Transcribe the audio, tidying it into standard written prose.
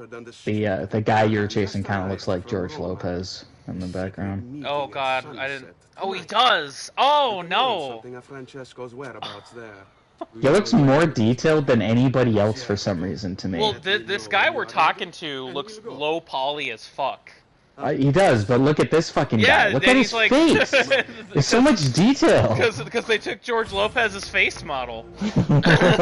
The guy you're chasing kind of looks like George Lopez in the background. Oh God, I didn't. Oh, he does. Oh no. He looks more detailed than anybody else for some reason to me. Well, this guy we're talking to looks low poly as fuck. He does, but look at this fucking guy. Look at his face. There's so much detail. Because they took George Lopez's face model.